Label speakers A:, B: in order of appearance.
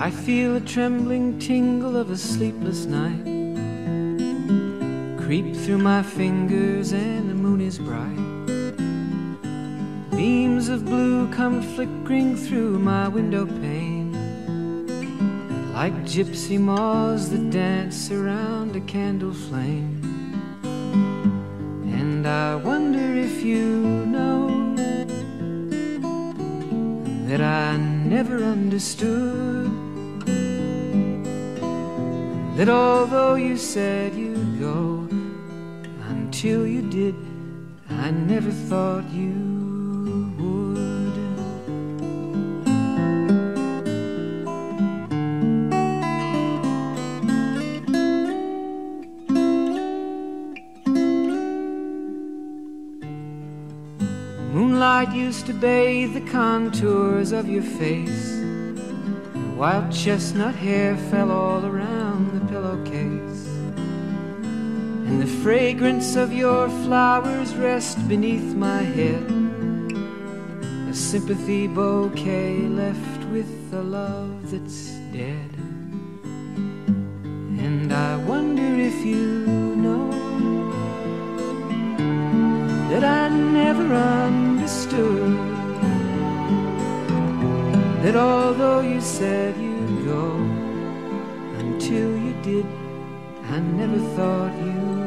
A: I feel a trembling tingle of a sleepless night creep through my fingers, and the moon is bright. Beams of blue come flickering through my window pane, like gypsy moths that dance around a candle flame. And I wonder if you know that I never understood, that although you said you'd go, until you did, I never thought you would. Moonlight used to bathe the contours of your face, and wild chestnut hair fell all around the pillowcase, and the fragrance of your flowers rest beneath my head, a sympathy bouquet left with a love that's dead. And I wonder if you know that I never understood, that although you said you'd go, until you did, I never thought you